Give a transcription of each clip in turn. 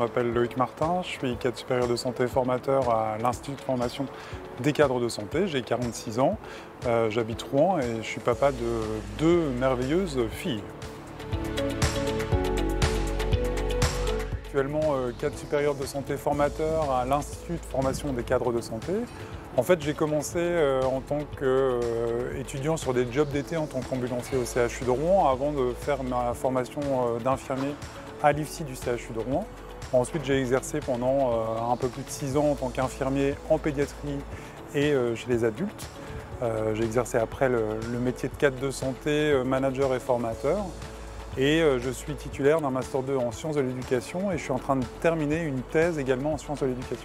m'appelle Loïc Martin, je suis cadre supérieur de santé formateur à l'Institut de formation des cadres de santé. J'ai 46 ans, j'habite Rouen et je suis papa de 2 merveilleuses filles. Actuellement cadre supérieur de santé formateur à l'Institut de formation des cadres de santé. En fait, j'ai commencé en tant qu'étudiant sur des jobs d'été en tant qu'ambulancier au CHU de Rouen avant de faire ma formation d'infirmier à l'IFSI du CHU de Rouen. Ensuite, j'ai exercé pendant un peu plus de 6 ans en tant qu'infirmier en pédiatrie et chez les adultes. J'ai exercé après le métier de cadre de santé, manager et formateur. Et je suis titulaire d'un Master 2 en sciences de l'éducation et je suis en train de terminer une thèse également en sciences de l'éducation.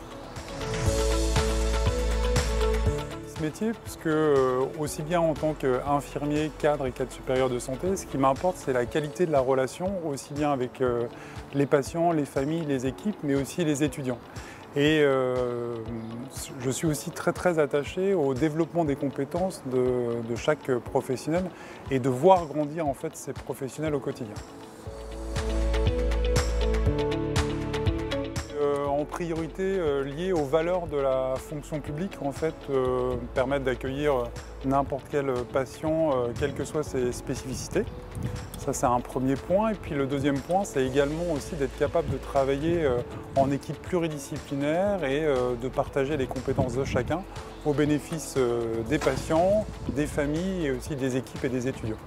Ce métier, parce que aussi bien en tant qu'infirmier, cadre et cadre supérieur de santé, ce qui m'importe, c'est la qualité de la relation, aussi bien avec les patients, les familles, les équipes, mais aussi les étudiants. Et je suis aussi très attaché au développement des compétences de chaque professionnel et de voir grandir en fait ces professionnels au quotidien. En priorité liées aux valeurs de la fonction publique, en fait, permettre d'accueillir n'importe quel patient, quelles que soient ses spécificités. Ça, c'est un premier point. Et puis le deuxième point, c'est également aussi d'être capable de travailler en équipe pluridisciplinaire et de partager les compétences de chacun au bénéfice des patients, des familles et aussi des équipes et des étudiants.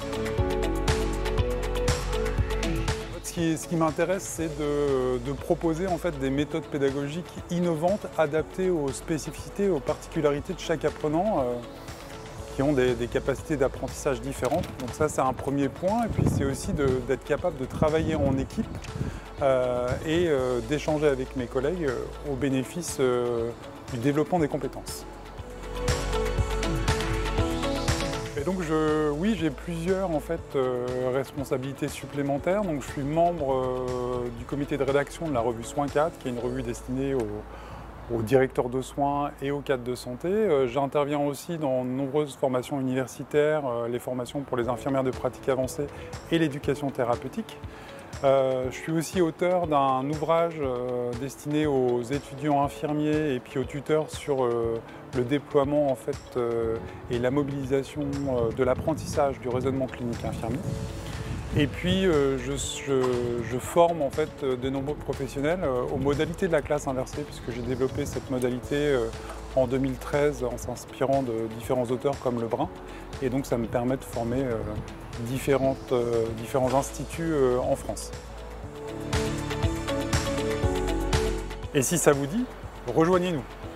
Ce qui m'intéresse, c'est de proposer en fait des méthodes pédagogiques innovantes, adaptées aux spécificités, aux particularités de chaque apprenant, qui ont des capacités d'apprentissage différentes. Donc ça, c'est un premier point. Et puis c'est aussi d'être capable de travailler en équipe et d'échanger avec mes collègues au bénéfice du développement des compétences. Et donc oui, j'ai plusieurs en fait, responsabilités supplémentaires. Donc, je suis membre du comité de rédaction de la revue Soins 4, qui est une revue destinée aux directeurs de soins et aux cadres de santé. J'interviens aussi dans de nombreuses formations universitaires, les formations pour les infirmières de pratique avancée et l'éducation thérapeutique. Je suis aussi auteur d'un ouvrage destiné aux étudiants infirmiers et puis aux tuteurs sur le déploiement en fait, et la mobilisation de l'apprentissage du raisonnement clinique infirmier. Et puis je forme en fait de nombreux professionnels aux modalités de la classe inversée, puisque j'ai développé cette modalité en 2013 en s'inspirant de différents auteurs comme Lebrun. Et donc ça me permet de former différents instituts en France. Et si ça vous dit, rejoignez-nous.